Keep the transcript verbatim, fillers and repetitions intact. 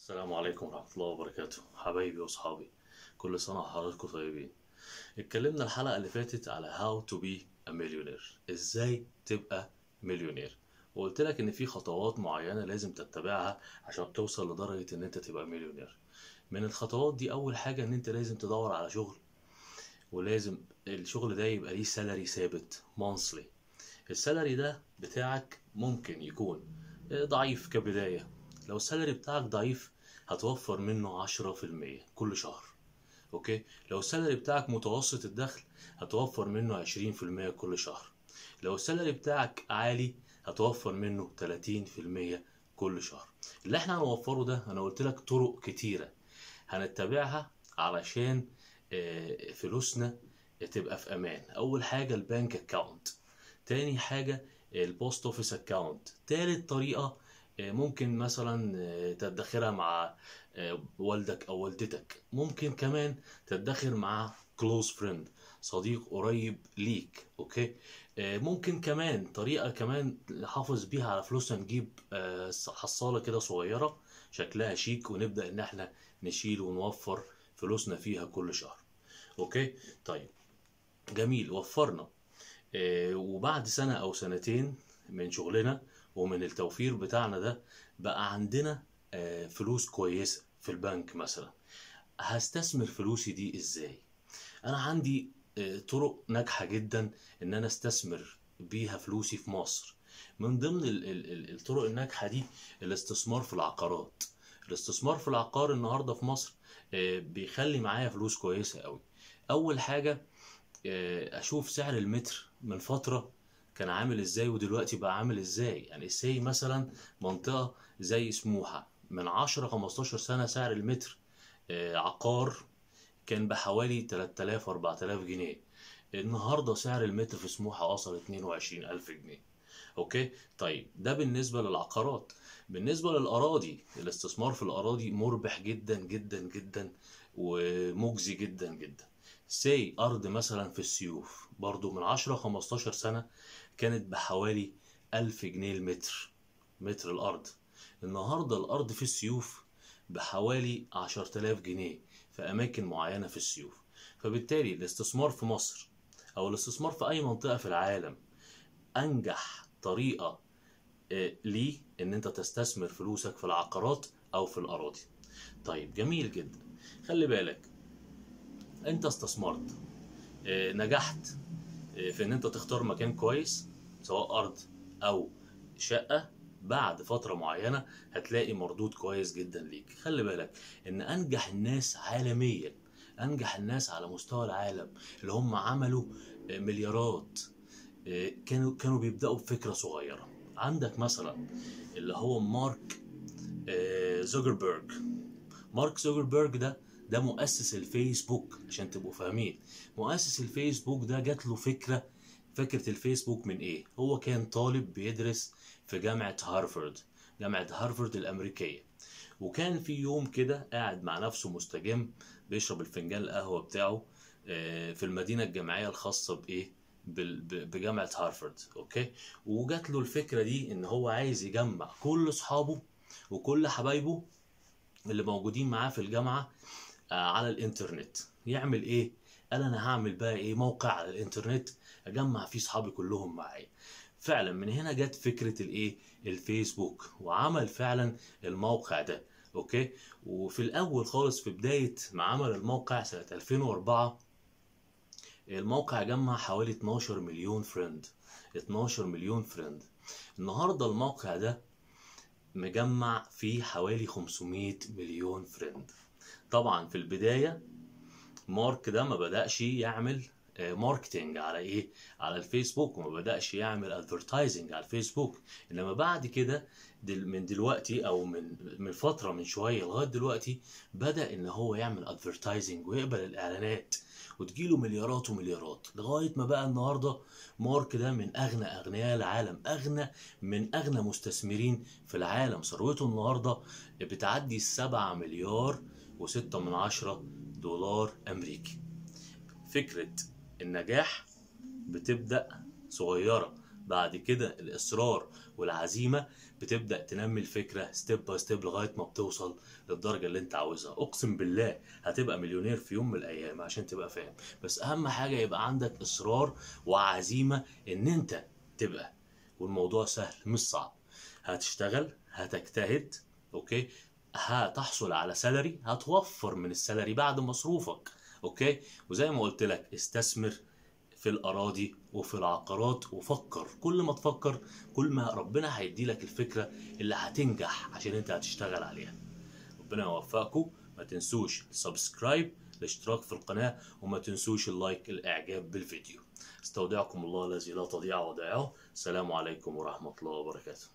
السلام عليكم ورحمة الله وبركاته حبايبي وصحابي، كل سنة وحضراتكم طيبين. اتكلمنا الحلقة اللي فاتت على how to be a millionaire، ازاي تبقى مليونير، وقلت لك ان في خطوات معينة لازم تتبعها عشان توصل لدرجة ان انت تبقى مليونير. من الخطوات دي اول حاجة ان انت لازم تدور على شغل، ولازم الشغل ده يبقى ليه سالري ثابت monthly. السالري ده بتاعك ممكن يكون ضعيف كبداية. لو السالري بتاعك ضعيف هتوفر منه عشرة في المية كل شهر. اوكي، لو السالري بتاعك متوسط الدخل هتوفر منه عشرين في المية كل شهر. لو السالري بتاعك عالي هتوفر منه تلاتين في المية كل شهر. اللي احنا هنوفره ده انا قلت لك طرق كتيرة هنتبعها علشان آه، فلوسنا تبقى في امان. اول حاجة البنك اكاونت، تاني حاجة البوست اوفيس اكاونت، تالت طريقة آه، ممكن مثلا آه، تدخرها مع آه، والدك او والدتك. ممكن كمان تدخر مع كلوز فريند، صديق قريب ليك. اوكي، آه، ممكن كمان طريقة كمان نحافظ بيها على فلوسنا، نجيب آه، حصالة كده صغيرة شكلها شيك ونبدأ ان احنا نشيل ونوفر فلوسنا فيها كل شهر. اوكي، طيب جميل، وفرنا آه، وبعد سنة أو سنتين من شغلنا ومن التوفير بتاعنا ده بقى عندنا آه، فلوس كويسة في البنك مثلا. هستثمر فلوسي دي إزاي؟ أنا عندي آه، طرق ناجحة جدا إن أنا استثمر بيها فلوسي في مصر. من ضمن ال- ال- ال- الطرق الناجحة دي الاستثمار في العقارات. الاستثمار في العقار النهاردة في مصر آه، بيخلي معايا فلوس كويسة قوي. أول حاجة آه، اشوف سعر المتر من فترة كان عامل ازاي ودلوقتي بقى عامل ازاي. يعني سي مثلا منطقة زي سموحة من عشرة خمستاشر سنة سعر المتر آه، عقار كان بحوالي تلات آلاف اربعة آلاف جنيه. النهاردة سعر المتر في سموحة وصل اتنين وعشرين الف جنيه. اوكي، طيب ده بالنسبة للعقارات. بالنسبة للأراضي، الاستثمار في الأراضي مربح جدا جدا جدا ومجزي جدا جدا. سي أرض مثلا في السيوف برضو من عشرة خمستاشر سنة كانت بحوالي ألف جنيه المتر، متر الأرض. النهاردة الأرض في السيوف بحوالي عشرة آلاف جنيه في أماكن معينة في السيوف. فبالتالي الاستثمار في مصر أو الاستثمار في أي منطقة في العالم انجح طريقه آه، ليه ان انت تستثمر فلوسك في العقارات او في الاراضي. طيب جميل جدا، خلي بالك انت استثمرت آه، نجحت آه، في ان انت تختار مكان كويس سواء ارض او شقه. بعد فتره معينه هتلاقي مردود كويس جدا ليك. خلي بالك ان انجح الناس عالميا، انجح الناس على مستوى العالم اللي هم عملوا آه، مليارات آه، كانوا كانوا بيبدأوا بفكرة صغيرة. عندك مثلا اللي هو مارك آه، زوكربيرج. مارك زوكربيرج ده ده مؤسس الفيسبوك عشان تبقوا فاهمين. مؤسس الفيسبوك ده جات له فكرة. فكرة الفيسبوك من ايه؟ هو كان طالب بيدرس في جامعة هارفارد، جامعة هارفارد الأمريكية. وكان في يوم كده قاعد مع نفسه مستجم بيشرب الفنجان القهوة بتاعه آه، في المدينة الجامعية الخاصة بإيه؟ بال- ب- بجامعة هارفارد. أوكي، وجات له الفكرة دي إن هو عايز يجمع كل أصحابه وكل حبايبه اللي موجودين معاه في الجامعة آه، على الإنترنت. يعمل إيه؟ قال أنا هعمل بقى إيه؟ موقع على الإنترنت أجمع فيه أصحابي كلهم معايا. فعلا من هنا جت فكرة الايه، الفيسبوك، وعمل فعلا الموقع ده. اوكي، وفي الاول خالص في بداية ما عمل الموقع سنة ألفين وأربعة الموقع جمع حوالي اتناشر مليون فريند. اتناشر مليون فريند. النهاردة الموقع ده مجمع فيه حوالي خمسمية مليون فريند. طبعا في البداية مارك ده ما بدأش يعمل آه، ماركتينج على ايه، على الفيسبوك، وما بدأش يعمل ادفرتايزنج على الفيسبوك. انما بعد كده دل من دلوقتي او من من فترة من شوية لغاية دلوقتي بدأ ان هو يعمل ادفرتايزنج ويقبل الاعلانات وتجيله مليارات ومليارات لغاية ما بقى النهاردة مارك ده من اغنى اغنياء العالم، اغنى من اغنى مستثمرين في العالم. ثروته النهاردة بتعدي السبعة مليار وستة من عشرة دولار امريكي. فكرة النجاح بتبدأ صغيرة بعد كده الاصرار والعزيمه بتبدا تنمي الفكره ستيب باي ستيب لغايه ما بتوصل للدرجه اللي انت عاوزها. اقسم بالله هتبقى مليونير في يوم من الايام، عشان تبقى فاهم. بس اهم حاجه يبقى عندك اصرار وعزيمه ان انت تبقى، والموضوع سهل مش صعب. هتشتغل، هتجتهد، اوكي، هتحصل على سالري، هتوفر من السالري بعد مصروفك، اوكي. وزي ما قلت لك استثمر في الاراضي وفي العقارات، وفكر. كل ما تفكر كل ما ربنا هيدي لك الفكره اللي هتنجح عشان انت هتشتغل عليها. ربنا يوفقكم. ما تنسوش السبسكرايب، الاشتراك في القناه، وما تنسوش اللايك، الاعجاب بالفيديو. استودعكم الله الذي لا تضيع ودائعه. السلام عليكم ورحمه الله وبركاته.